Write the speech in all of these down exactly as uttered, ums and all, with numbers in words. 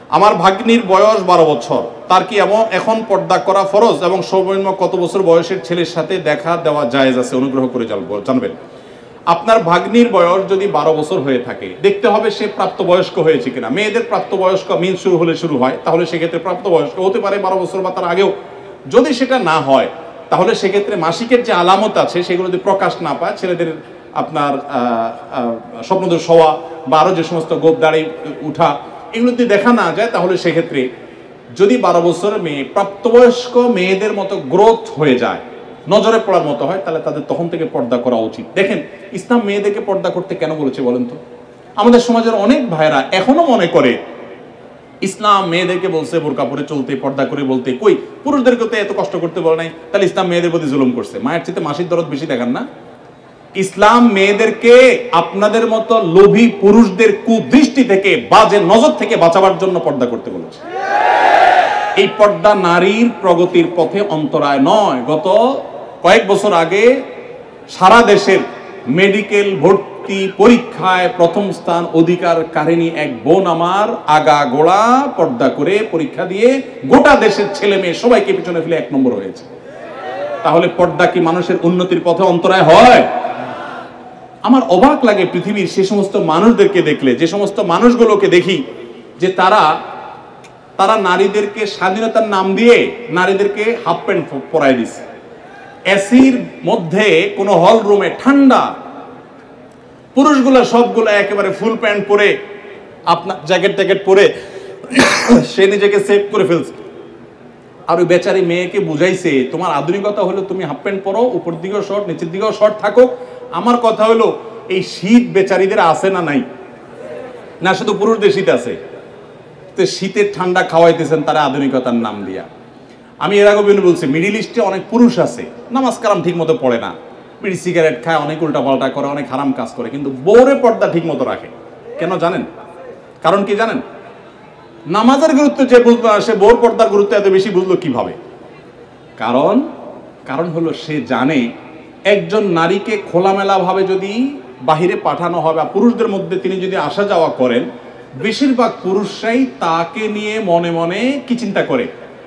আমার ভাগ্নির বয়স বারো বছর, তার কি এমন এখন পর্দা করা ফরজ এবং সর্বনিম্ন কত বছর বয়সের ছেলের সাথে দেখা দেওয়া জায়েজ আছে, অনুগ্রহ করে জানবেন। আপনার ভাগ্নির বয়স যদি বারো বছর হয়ে থাকে, দেখতে হবে সে প্রাপ্তবয়স্ক হয়েছে কিনা। মেয়েদের প্রাপ্তবয়স্ক মিন শুরু হলে শুরু হয়, তাহলে সেক্ষেত্রে প্রাপ্তবয়স্ক হতে পারে বারো বছর বা তার আগেও। যদি সেটা না হয় তাহলে সেক্ষেত্রে মাসিকের যে আলামত আছে সেগুলো যদি প্রকাশ না পায়, ছেলেদের আপনার স্বপ্নদোষ হওয়া বা আরও যে সমস্ত গোপ দাড়ি উঠা, এগুলো যদি দেখা না যায় তাহলে সেক্ষেত্রে যদি বারো বছরের মেয়ে প্রাপ্তবয়স্ক মেয়েদের মতো গ্রোথ হয়ে যায়, নজরে পড়ার মতো হয়, তাহলে তাদের তখন থেকে পর্দা করা উচিত। দেখেন ইসলাম মেয়েদেরকে পর্দা করতে কেন বলেছে বলেন তো? আমাদের সমাজের অনেক ভাইরা এখনো মনে করে ইসলাম মেয়েদেরকে বলছে বোরকা পরে চলতে, পর্দা করে বলতে, কই পুরুষদেরকে তো এত কষ্ট করতে বলে নাই, তাহলে ইসলাম মেয়েদের প্রতি জুলুম করছে। মায়ের চেয়ে মাসির দরদ বেশি দেখান না? ইসলাম মেয়েদেরকে আপনাদের মতো লোভী পুরুষদের কুদৃষ্টি থেকে, বাজে নজর থেকে বাঁচাবার জন্য পর্দা করতে বলেছে। এই পর্দা নারীর প্রগতির পথে অন্তরায় নয়। গত কয়েক বছর আগে সারা দেশের মেডিকেল ভর্তি পরীক্ষায় প্রথম স্থান অধিকারকারিণী এক বোন আমার আগা গোড়া পর্দা করে পরীক্ষা দিয়ে গোটা দেশের ছেলে মেয়ে সবাইকে পিছনে ফেলে এক নম্বর হয়েছে। তাহলে পর্দা কি মানুষের উন্নতির পথে অন্তরায় হয়? আমার অবাক লাগে পৃথিবীর সে সমস্ত মানুষদেরকে দেখলে, যে সমস্ত মানুষগুলোকে দেখি যে তারা তারা নারীদেরকে স্বাধীনতার নাম দিয়ে নারীদেরকে হাফ প্যান্ট পরাই দিছে। এসির মধ্যে কোনো হল রুমে ঠান্ডা, পুরুষগুলো সবগুলো একেবারে ফুল প্যান্ট পরে, আপনার জ্যাকেট ট্যাকেট পরে সে নিজেকে সেভ করে ফেলছে। আর ওই বেচারি মেয়েকে বুঝাইছে তোমার আধুনিকতা হলো তুমি হাফ প্যান্ট পরো, উপর দিকেও শর্ট, নিচের দিকেও শর্ট থাকো। আমার কথা হলো এই শীত বেচারিদের আছে না নাই? না শুধু পুরুষদের শীত আছে? তো শীতের ঠান্ডা খাওয়াইতেছেন তারা আধুনিকতার নাম দিয়া। আমি এর আগে বলছি মিডিল ইস্টে অনেক পুরুষ আছে নামাজ কালাম ঠিক মতো পড়ে না, বিড়ি সিগারেট খায়, অনেক উল্টা পাল্টা করে, অনেক হারাম কাজ করে, কিন্তু বউরে পর্দা ঠিক মতো রাখে। কেন জানেন? কারণ কি জানেন? নামাজের গুরুত্ব যে বুঝলো না, সে বউর পর্দার গুরুত্ব এত বেশি বুঝলো কিভাবে? কারণ কারণ হলো সে জানে একজন নারীকে খোলামেলা ভাবে যদি বাহিরে পাঠানো হয় বা পুরুষদের মধ্যে তিনি যদি আসা যাওয়া করেন, বেশিরভাগ পুরুষরাই তাকে নিয়ে মনে মনে কি চিন্তা করে?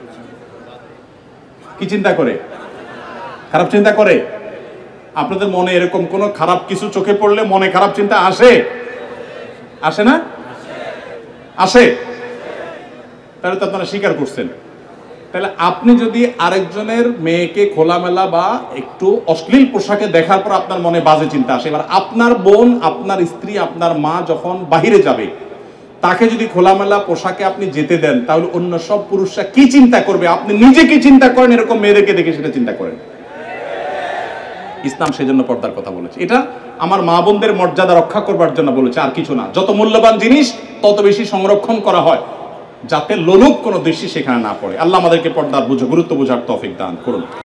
কি চিন্তা করে? খারাপ চিন্তা করে। আপনাদের মনে এরকম কোন খারাপ কিছু চোখে পড়লে মনে খারাপ চিন্তা আসে? আসে না? আসে। তাহলে তো আপনারা স্বীকার করছেন। তাহলে আপনি যদি আরেকজনের মেয়েকে খোলামেলা বা একটু অশ্লীল পোশাকে দেখার পর আপনার মনে বাজে চিন্তা আসে, এবার আপনার বোন, আপনার স্ত্রী, আপনার মা যখন বাহিরে যাবে, তাকে যদি খোলামেলা পোশাকে আপনি যেতে দেন, তাহলে অন্য সব পুরুষরা কি চিন্তা করবে? আপনি নিজে কি চিন্তা করেন? এরকম মেয়েদেরকে দেখে সেটা চিন্তা করেন। ইসলাম সেজন্য পর্দার কথা বলেছে। এটা আমার মা বোনদের মর্যাদা রক্ষা করবার জন্য বলেছে, আর কিছু না। যত মূল্যবান জিনিস তত বেশি সংরক্ষণ করা হয়, যাতে লোলুপ কোনো দৃষ্টি সেখানে না পড়ে। আল্লাহ আমাদেরকে পর্দার বুঝে গুরুত্ব বোঝার তৌফিক দান করুন।